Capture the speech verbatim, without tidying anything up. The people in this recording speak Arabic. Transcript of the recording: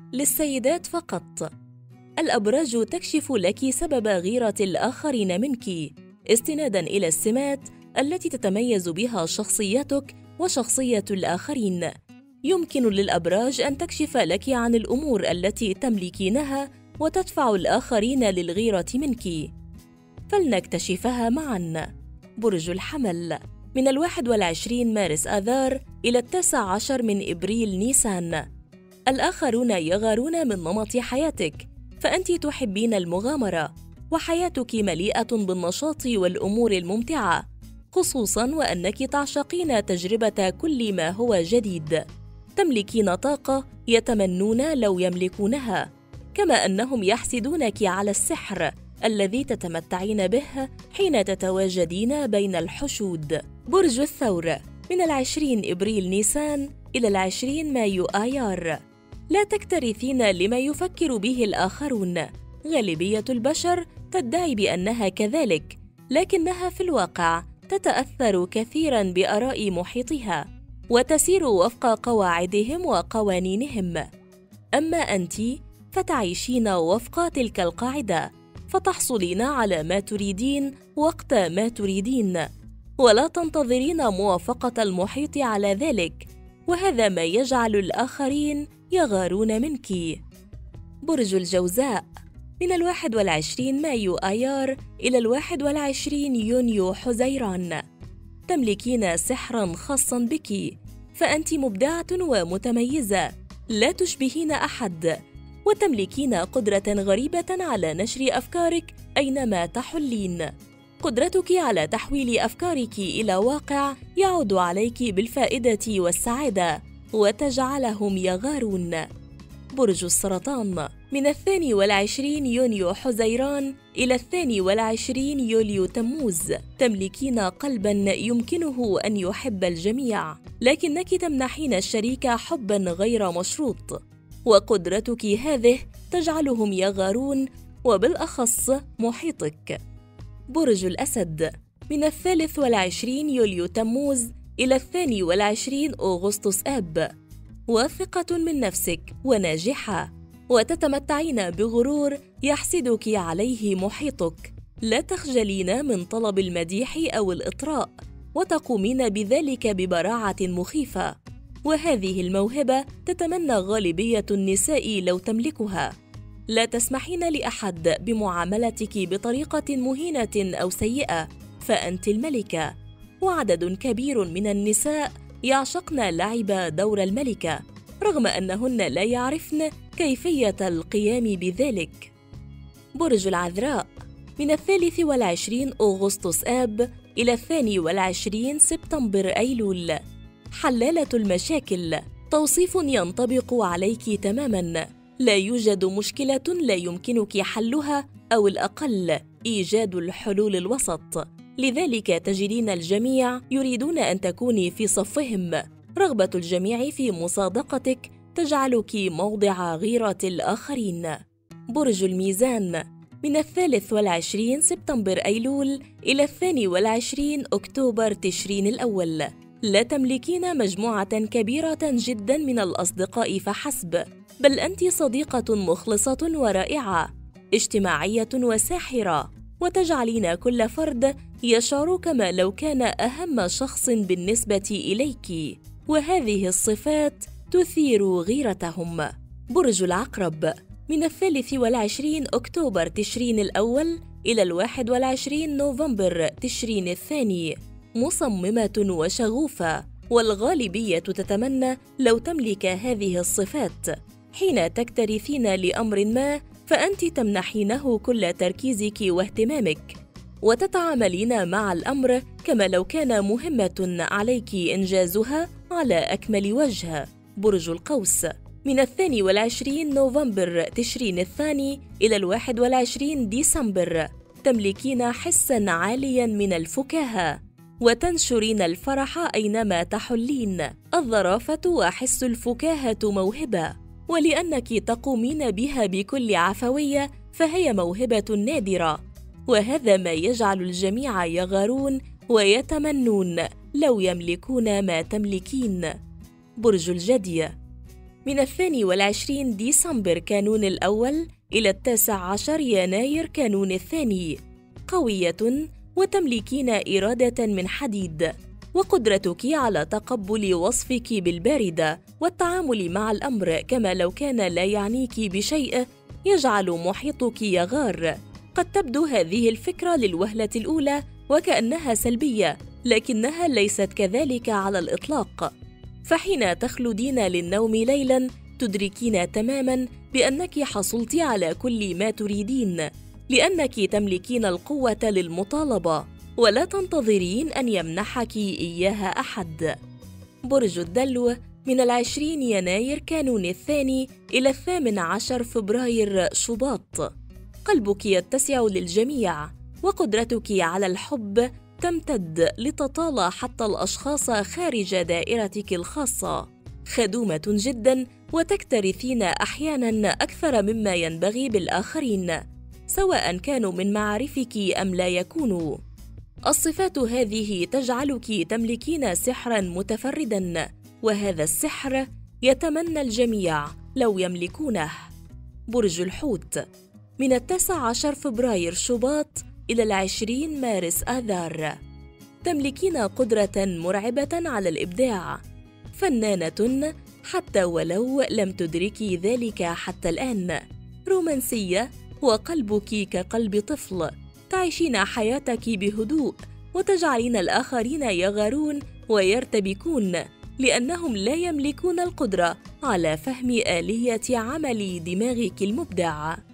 للسيدات فقط. الأبراج تكشف لك سبب غيرة الآخرين منك استناداً إلى السمات التي تتميز بها شخصيتك وشخصية الآخرين. يمكن للأبراج أن تكشف لك عن الأمور التي تملكينها وتدفع الآخرين للغيرة منك. فلنكتشفها معاً. برج الحمل، من الواحد والعشرين مارس آذار إلى التاسع عشر من إبريل نيسان. الآخرون يغارون من نمط حياتك، فأنت تحبين المغامرة، وحياتك مليئة بالنشاط والأمور الممتعة، خصوصاً وأنك تعشقين تجربة كل ما هو جديد. تملكين طاقة يتمنون لو يملكونها، كما أنهم يحسدونك على السحر الذي تتمتعين به حين تتواجدين بين الحشود. برج الثور، من العشرين إبريل نيسان إلى العشرين مايو آيار. لا تكترثين لما يفكر به الآخرون. غالبية البشر تدعي بأنها كذلك، لكنها في الواقع تتأثر كثيراً بآراء محيطها وتسير وفق قواعدهم وقوانينهم. أما أنت فتعيشين وفق تلك القاعدة، فتحصلين على ما تريدين وقت ما تريدين، ولا تنتظرين موافقة المحيط على ذلك، وهذا ما يجعل الآخرين يغارون منك. برج الجوزاء، من الواحد والعشرين مايو آيار إلى الواحد والعشرين يونيو حزيران. تملكين سحراً خاصاً بك، فأنت مبدعة ومتميزة، لا تشبهين أحد، وتملكين قدرة غريبة على نشر أفكارك أينما تحلين. قدرتك على تحويل أفكارك إلى واقع يعود عليك بالفائدة والسعادة وتجعلهم يغارون. برج السرطان، من الثاني والعشرين يونيو حزيران إلى الثاني والعشرين يوليو تموز. تملكين قلباً يمكنه أن يحب الجميع، لكنك تمنحين الشريك حباً غير مشروط، وقدرتك هذه تجعلهم يغارون، وبالأخص محيطك. برج الأسد، من الثالث والعشرين يوليو تموز إلى الثاني والعشرين أغسطس آب. واثقة من نفسك وناجحة، وتتمتعين بغرور يحسدك عليه محيطك. لا تخجلين من طلب المديح أو الإطراء، وتقومين بذلك ببراعة مخيفة، وهذه الموهبة تتمنى غالبية النساء لو تملكها. لا تسمحين لأحد بمعاملتك بطريقة مهينة أو سيئة، فأنت الملكة، وعدد كبير من النساء يعشقن لعب دور الملكة، رغم أنهن لا يعرفن كيفية القيام بذلك. برج العذراء، من الثالث والعشرين أغسطس آب إلى الثاني والعشرين سبتمبر أيلول. حلالة المشاكل، توصيف ينطبق عليك تماماً. لا يوجد مشكلة لا يمكنك حلها، أو الأقل إيجاد الحلول الوسط، لذلك تجدين الجميع يريدون أن تكوني في صفهم. رغبة الجميع في مصادقتك تجعلك موضع غيرة الآخرين. برج الميزان، من الثالث والعشرين سبتمبر أيلول إلى الثاني والعشرين أكتوبر تشرين الأول. لا تملكين مجموعة كبيرة جداً من الأصدقاء فحسب، بل أنت صديقة مخلصة ورائعة، اجتماعية وساحرة، وتجعلين كل فرد يشعر كما لو كان أهم شخص بالنسبة إليك، وهذه الصفات تثير غيرتهم. برج العقرب، من الثالث والعشرين أكتوبر تشرين الأول إلى الواحد والعشرين نوفمبر تشرين الثاني. مصممة وشغوفة، والغالبية تتمنى لو تملك هذه الصفات. حين تكترثين لأمر ما، فأنت تمنحينه كل تركيزك واهتمامك، وتتعاملين مع الأمر كما لو كان مهمة عليك إنجازها على أكمل وجه. برج القوس، من الثاني والعشرين نوفمبر تشرين الثاني إلى الواحد والعشرين ديسمبر. تملكين حساً عالياً من الفكاهة، وتنشرين الفرح أينما تحلين. الظرافة وحس الفكاهة موهبة، ولأنك تقومين بها بكل عفوية فهي موهبة نادرة، وهذا ما يجعل الجميع يغارون ويتمنون لو يملكون ما تملكين. برج الجدي، من الثاني والعشرين ديسمبر كانون الأول إلى التاسع عشر يناير كانون الثاني. قوية وتملكين إرادة من حديد، وقدرتك على تقبل وصفك بالباردة والتعامل مع الأمر كما لو كان لا يعنيك بشيء يجعل محيطك يغار. قد تبدو هذه الفكرة للوهلة الأولى وكأنها سلبية، لكنها ليست كذلك على الإطلاق. فحين تخلدين للنوم ليلاً تدركين تماماً بأنك حصلت على كل ما تريدين، لأنك تملكين القوة للمطالبة ولا تنتظرين أن يمنحك إياها أحد. برج الدلو من العشرين يناير كانون الثاني إلى الثامن عشر فبراير شباط. قلبك يتسع للجميع، وقدرتك على الحب تمتد لتطال حتى الأشخاص خارج دائرتك الخاصة. خدومة جداً وتكترثين أحياناً أكثر مما ينبغي بالآخرين، سواء كانوا من معارفك أم لا يكونوا. الصفات هذه تجعلك تملكين سحراً متفرداً، وهذا السحر يتمنى الجميع لو يملكونه. برج الحوت من التاسع عشر فبراير شباط إلى العشرين مارس آذار. تملكين قدرة مرعبة على الإبداع، فنانة حتى ولو لم تدركي ذلك حتى الآن. رومانسية وقلبك كقلب طفل، تعيشين حياتك بهدوء وتجعلين الآخرين يغارون ويرتبكون لأنهم لا يملكون القدرة على فهم آلية عمل دماغك المبدع.